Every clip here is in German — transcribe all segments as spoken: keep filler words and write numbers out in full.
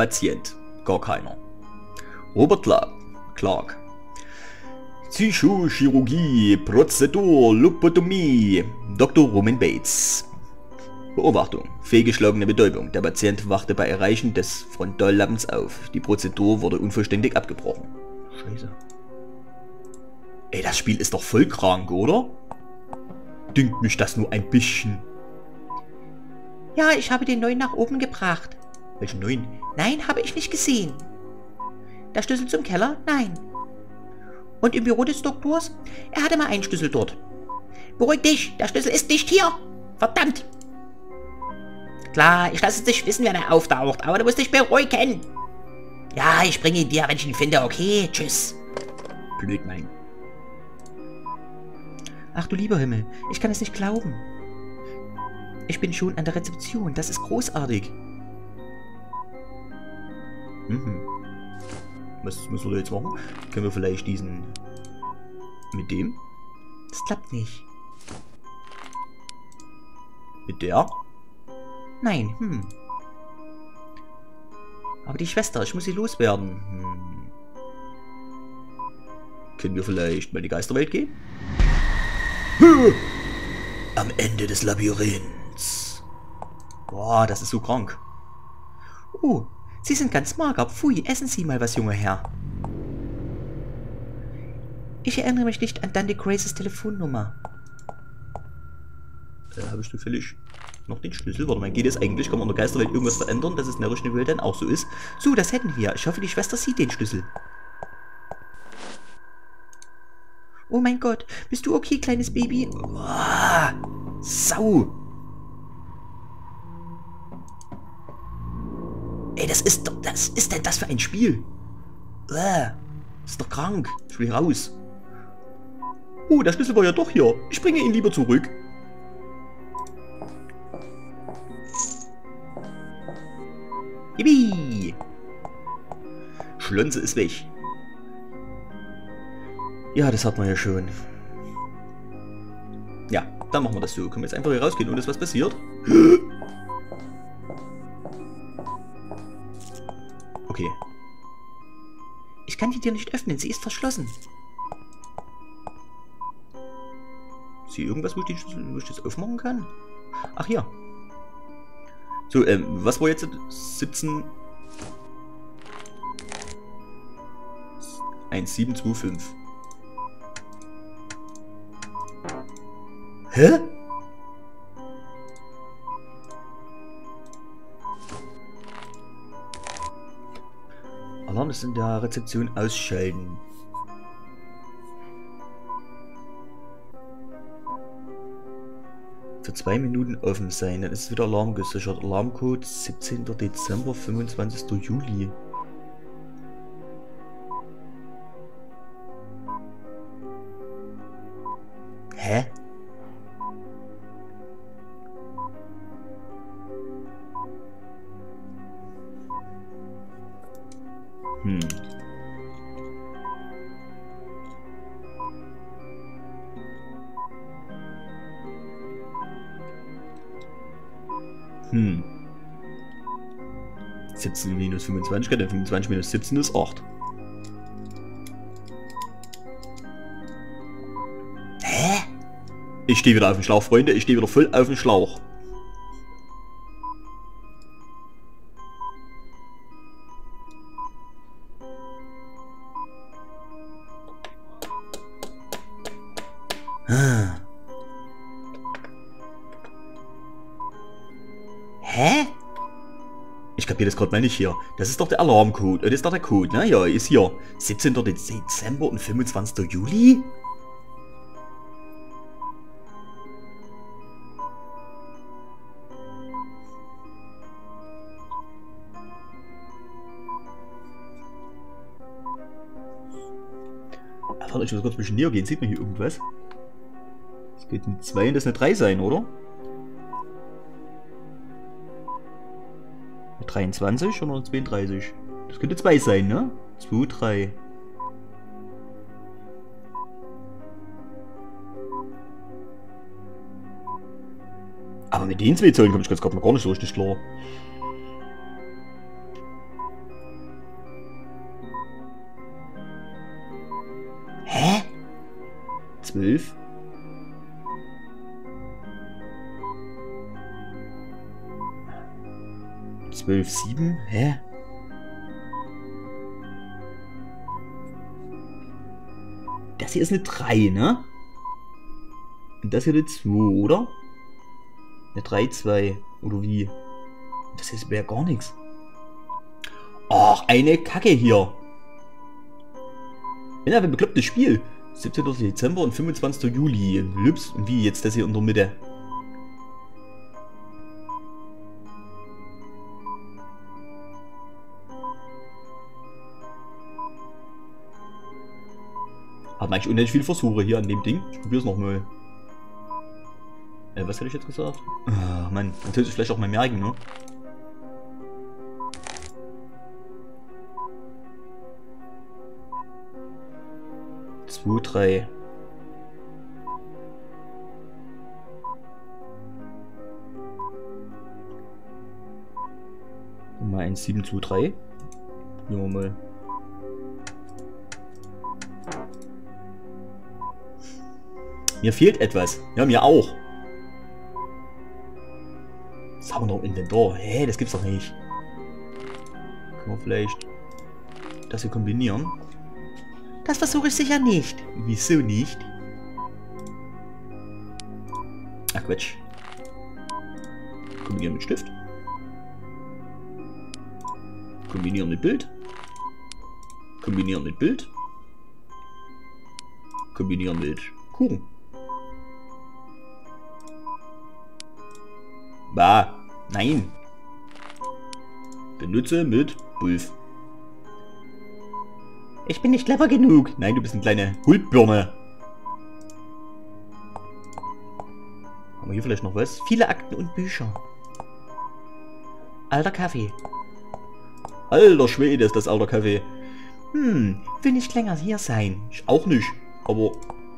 Patient. Gar keiner. Robert Clark. Clark. Psychochirurgie, Prozedur, Lobotomie. Doktor Roman Bates. Beobachtung. Fehlgeschlagene Betäubung. Der Patient wachte bei Erreichen des Frontallappens auf. Die Prozedur wurde unvollständig abgebrochen. Scheiße. Ey, das Spiel ist doch voll krank, oder? Dünkt mich das nur ein bisschen. Ja, ich habe den neuen nach oben gebracht. Welchen neuen? Nein, habe ich nicht gesehen. Der Schlüssel zum Keller? Nein. Und im Büro des Doktors? Er hatte mal einen Schlüssel dort. Beruhig dich, der Schlüssel ist nicht hier. Verdammt. Klar, ich lasse es nicht wissen, wenn er auftaucht, aber du musst dich beruhigen. Ja, ich bringe ihn dir, wenn ich ihn finde, okay? Tschüss. Blöd, nein. Ach du lieber Himmel, ich kann es nicht glauben. Ich bin schon an der Rezeption, das ist großartig. Mhm. Was müssen wir jetzt machen? Können wir vielleicht diesen... mit dem? Das klappt nicht. Mit der? Nein, hm. Aber die Schwester, ich muss sie loswerden. Hm. Können wir vielleicht mal in die Geisterwelt gehen? Am Ende des Labyrinths. Boah, das ist so krank. Oh, Sie sind ganz mager. Pfui, essen Sie mal was, junger Herr. Ich erinnere mich nicht an Dante Graces Telefonnummer. Äh, habe ich zufällig noch den Schlüssel? Warte mal, geht es eigentlich? Kann man in der Geisterwelt irgendwas verändern, dass es in der richtigen Welt dann auch so ist? So, das hätten wir. Ich hoffe, die Schwester sieht den Schlüssel. Oh mein Gott, bist du okay, kleines Baby? Boah, Sau! Ey, das ist doch, das ist denn das für ein Spiel? Äh, ist doch krank. Ich will hier raus. Oh, der Schlüssel war ja doch hier. Ich bringe ihn lieber zurück. Yippie! Schlönze ist weg. Ja, das hat man ja schon. Ja, dann machen wir das so. Können wir jetzt einfach hier rausgehen, ohne dass was passiert? Okay. Ich kann die Tür nicht öffnen, sie ist verschlossen. Ist hier irgendwas, wo ich, die, wo ich das aufmachen kann? Ach ja. So, ähm, was war jetzt? siebzehn... eins sieben zwei fünf. Hä? Alarm ist in der Rezeption ausschalten. Für zwei Minuten offen sein, dann ist wieder Alarm gesichert. Alarmcode siebzehnter Dezember, fünfundzwanzigster Juli. Hä? Hm. Hm. siebzehn minus fünfundzwanzig, denn fünfundzwanzig minus siebzehn ist acht. Hä? Ich stehe wieder auf dem Schlauch, Freunde. Ich stehe wieder voll auf dem Schlauch. Ah. Hä? Ich kapiere das gerade mal nicht hier. Das ist doch der Alarmcode. Das ist doch der Code, ne? Ja, ist hier. siebzehnter Dezember und fünfundzwanzigster Juli? Warte, ich muss kurz ein bisschen näher gehen. Sieht man hier irgendwas? Das geht eine zwei und das eine drei sein, oder? Eine dreiundzwanzig oder eine zweiunddreißig? Das könnte zwei sein, ne? zwei, drei. Aber mit den zwei Zahlen komme ich ganz gerade mal gar nicht so richtig klar. zwölf. zwölf, sieben. Hä? Das hier ist eine drei, ne? Und das hier eine zwei, oder? Eine drei, zwei. Oder wie? Das hier wäre gar nichts. Ach, eine Kacke hier. Ja, ein beklopptes Spiel. siebzehnter Dezember und fünfundzwanzigster Juli. Lübs, und wie jetzt das hier in der Mitte? Hat eigentlich unendlich viele Versuche hier an dem Ding. Ich probier's nochmal. Äh, was hätte ich jetzt gesagt? Ah, Mann, das sollte ich vielleicht auch mal merken, ne? zwei, drei. Mal eins, sieben, zwei, drei. Probieren wir mal. Mir fehlt etwas. Ja, mir auch. Was haben wir noch im Inventar? Hä, das gibt's doch nicht. Können wir vielleicht das hier kombinieren? Das versuche ich sicher nicht. Wieso nicht? Ach Quatsch. Kombinieren mit Stift. Kombinieren mit Bild. Kombinieren mit Bild. Kombinieren mit Kuchen. Bah, nein. Benutze mit Bulf. Ich bin nicht clever genug. Nein, du bist eine kleine Hultbirne. Haben wir hier vielleicht noch was? Viele Akten und Bücher. Alter Kaffee. Alter Schwede ist das alter Kaffee. Hm, will nicht länger hier sein. Ich auch nicht, aber...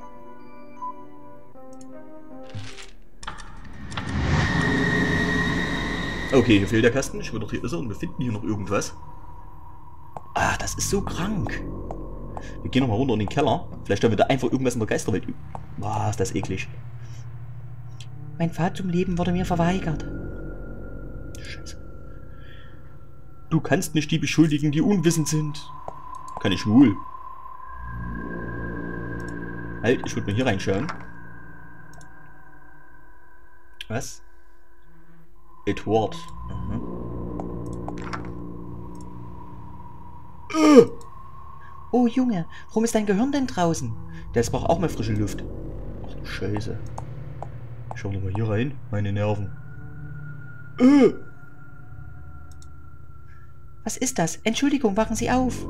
Okay, hier fehlt der Kasten. Ich würde doch hier ist er und wir finden hier noch irgendwas. Ah, das ist so krank. Wir gehen nochmal runter in den Keller. Vielleicht haben wir da einfach irgendwas in der Geisterwelt. Boah, ist das eklig. Mein Pfad zum Leben wurde mir verweigert. Scheiße. Du kannst nicht die beschuldigen, die unwissend sind. Kann ich wohl. Halt, ich würde mal hier reinschauen. Was? Edward. Mhm. Uh. Oh Junge, warum ist dein Gehirn denn draußen? Der braucht auch mal frische Luft. Ach du Scheiße. Schau noch mal hier rein. Meine Nerven. Uh. Was ist das? Entschuldigung, wachen Sie auf.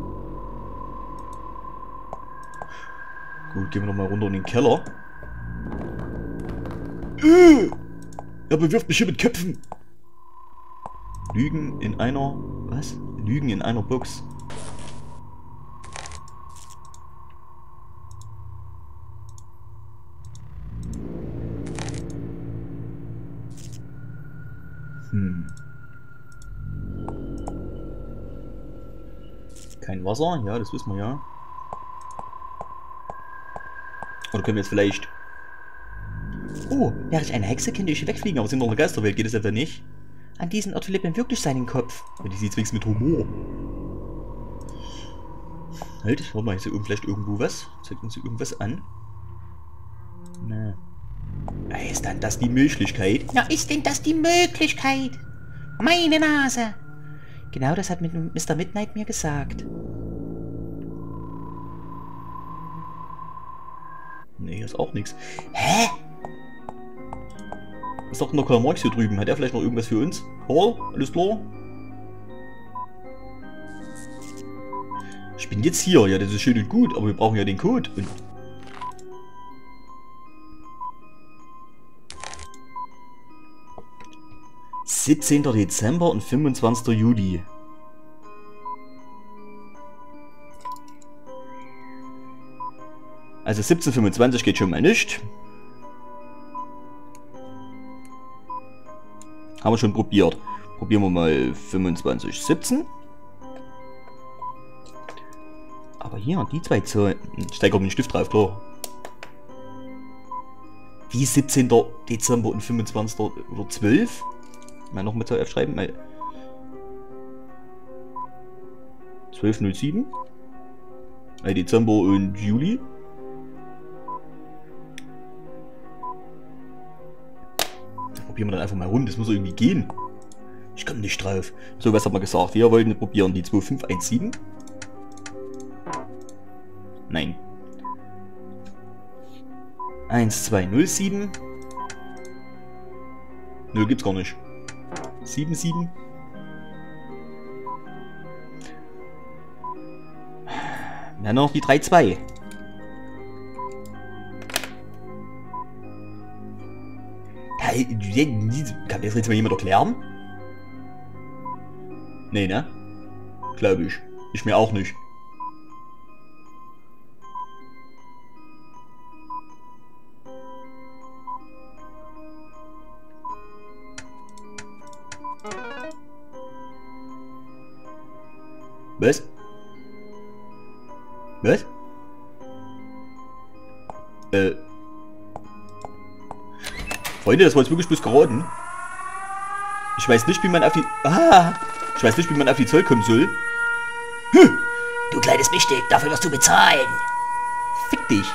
Gut, gehen wir noch mal runter in den Keller. Uh. Er bewirft mich hier mit Köpfen. Lügen in einer... Was? Lügen in einer Box. Hm. Kein Wasser? Ja, das wissen wir ja. Oder können wir jetzt vielleicht... Oh, wäre ich eine Hexe, könnte ich wegfliegen, Aber sind noch in der Geisterwelt, geht es etwa nicht? An diesen Ort lebt mir wirklich seinen Kopf. Aber die sieht wenigstens mit Humor. Halt, ich warte mal, ist hier vielleicht irgendwo was? Zeigt uns hier irgendwas an? Na. Ist dann das die Möglichkeit? Ja, ist denn das die Möglichkeit? Meine Nase! Genau das hat Mister Midnight mir gesagt. Nee, hier ist auch nichts. Hä? Was sagt denn der Karl Marx hier drüben? Hat er vielleicht noch irgendwas für uns? Karl, alles klar? Ich bin jetzt hier. Ja, das ist schön und gut, aber wir brauchen ja den Code. Und siebzehnter Dezember und fünfundzwanzigster Juli. Also siebzehn fünfundzwanzig geht schon mal nicht. Haben wir schon probiert. Probieren wir mal fünfundzwanzig siebzehn. Aber hier, die zwei Zahlen. Ich steige auf den Stift drauf, klar. Wie siebzehnter Dezember und fünfundzwanzigster oder zwölf? Mal noch mit aufschreiben. Mal zwölf null sieben. Mal Dezember und Juli. Das probieren wir dann einfach mal rund. Das muss irgendwie gehen. Ich komme nicht drauf. So, was hat man gesagt? Wir wollten probieren die zwei fünf eins sieben. Nein. eins zwei null sieben. null gibt's gar nicht. sieben sieben. Wir haben noch die drei zwei. Kann mir das jetzt mal jemand erklären? Nee, ne? Glaube ich. Ich mir auch nicht. Was? Was? Äh. Freunde, das war jetzt wirklich bloß geraten. Ich weiß nicht, wie man auf die... Ah! Ich weiß nicht, wie man auf die Zoll kommen soll. Hm. Du kleines Wichtig, dafür wirst du bezahlen. Fick dich.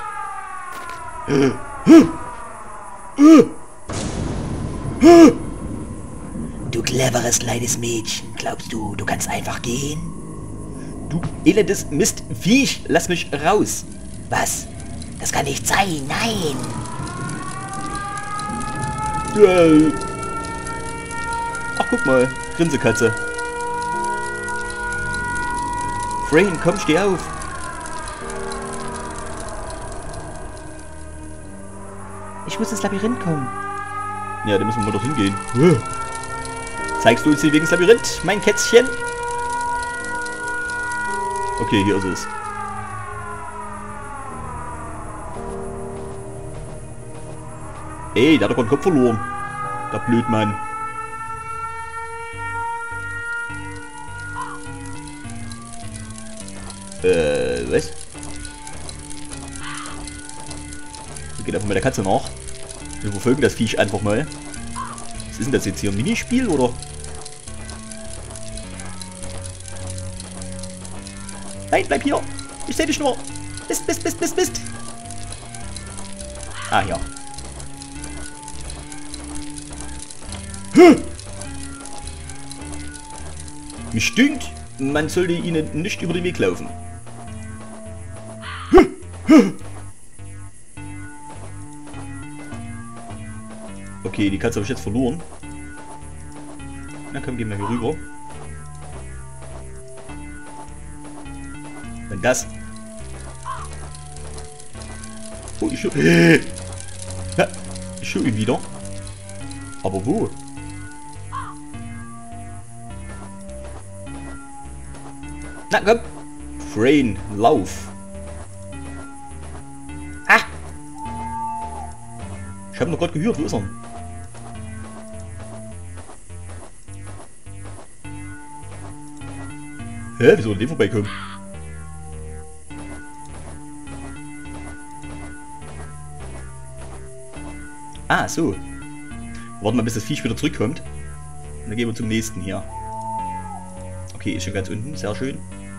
Du cleveres kleines Mädchen. Glaubst du, du kannst einfach gehen? Du elendes Mistviech, lass mich raus. Was? Das kann nicht sein, nein. Äh. Ach, guck mal, Grinsekatze. Frayne, komm, steh auf. Ich muss ins Labyrinth kommen. Ja, dann müssen wir mal dorthin gehen. Zeigst du uns hier wegen das Labyrinth, mein Kätzchen? Okay, hier ist es. Ey, der hat doch den Kopf verloren. Der Blödmann. Äh, was? Wir gehen einfach mal der Katze nach. Wir verfolgen das Viech einfach mal. Was ist denn das jetzt hier? Ein Minispiel oder? Nein, bleib hier! Ich seh dich nur! Mist, Mist, Mist, Mist, Mist! Ah, ja. Mich stinkt, man sollte ihnen nicht über den Weg laufen. Okay, die Katze habe ich jetzt verloren. Na komm, gehen wir hier rüber. Wenn das... Oh, ich höre... Ja, ich höre ihn wieder. Aber wo? Na komm! Frayne, lauf! Ha! Ich habe noch gerade gehört, wo ist er? Hä? Wieso an dem vorbeikommen? Ah, so. Warten wir, bis das Viech wieder zurückkommt. Und dann gehen wir zum nächsten hier. Okay, ist schon ganz unten. Sehr schön.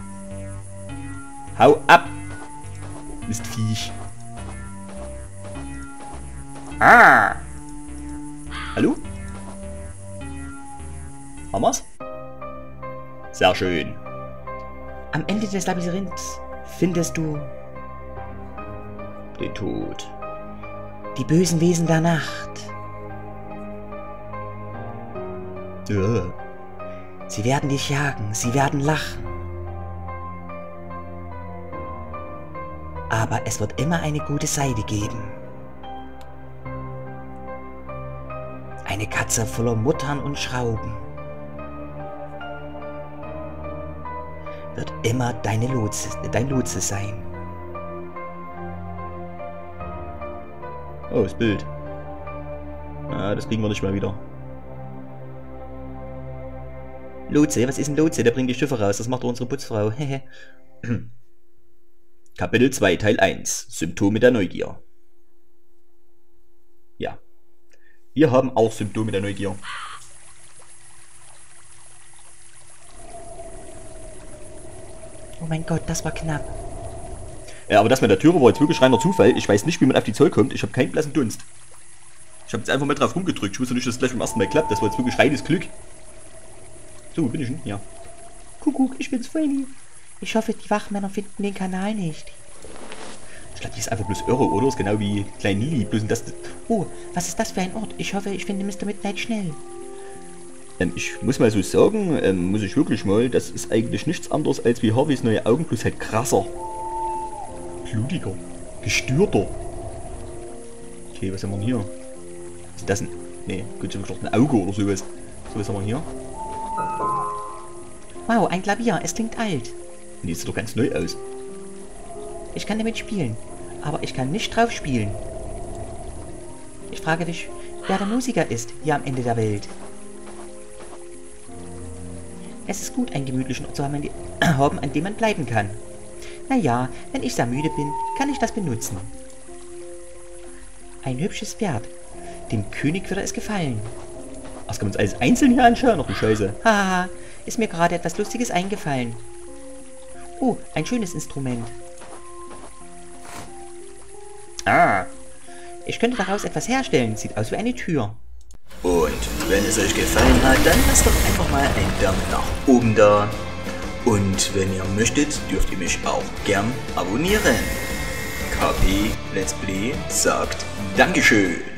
Hau ab! Mist Viech. Ah! Hallo? Haben wir's? Sehr schön. Am Ende des Labyrinths findest du den Tod. Die bösen Wesen der Nacht. Ja. Sie werden dich jagen, sie werden lachen. Aber es wird immer eine gute Seite geben. Eine Katze voller Muttern und Schrauben. Wird immer deine Lotse, dein Lotse sein. Oh, das Bild. Ah, das kriegen wir nicht mal wieder. Lotse, was ist ein Lotse? Der bringt die Schiffe raus. Das macht unsere Putzfrau. Hehe. Kapitel zwei, Teil eins. Symptome der Neugier. Ja. Wir haben auch Symptome der Neugier. Oh mein Gott, das war knapp. Ja, aber das mit der Türe war jetzt wirklich reiner Zufall. Ich weiß nicht, wie man auf die Zoll kommt. Ich habe keinen blassen Dunst. Ich habe jetzt einfach mal drauf rumgedrückt. Ich wusste nicht, dass es gleich beim ersten Mal klappt. Das war jetzt wirklich reines Glück. So, wo bin ich denn? Ja. Kuckuck, ich bin's, Freddy. Ich hoffe, die Wachmänner finden den Kanal nicht. Ich glaube, die ist einfach bloß irre, oder? Ist genau wie Klein Nili. Bloß das... Oh, was ist das für ein Ort? Ich hoffe, ich finde Mister Midnight schnell. Ähm, ich muss mal so sagen, ähm, muss ich wirklich mal, das ist eigentlich nichts anderes als wie Harveys neue Augen, bloß halt krasser. Blutiger. Gestörter. Okay, was haben wir denn hier? Ist das ein... Nee, gut, so ein Auge oder sowas. So, was haben wir hier? Wow, ein Klavier. Es klingt alt. Nee, sieht doch ganz neu aus. Ich kann damit spielen, aber ich kann nicht drauf spielen. Ich frage dich, wer der Musiker ist hier am Ende der Welt. Es ist gut, einen gemütlichen Ort zu haben, an dem man bleiben kann. Naja, wenn ich sehr müde bin, kann ich das benutzen. Ein hübsches Pferd. Dem König würde es gefallen. Was kann man uns alles einzeln hier anschauen? Noch die Scheiße. Haha, ist mir gerade etwas Lustiges eingefallen. Oh, ein schönes Instrument. Ah, ich könnte daraus etwas herstellen. Sieht aus wie eine Tür. Und wenn es euch gefallen hat, dann lasst doch einfach mal einen Daumen nach oben da. Und wenn ihr möchtet, dürft ihr mich auch gern abonnieren. K P Let's Play sagt Dankeschön.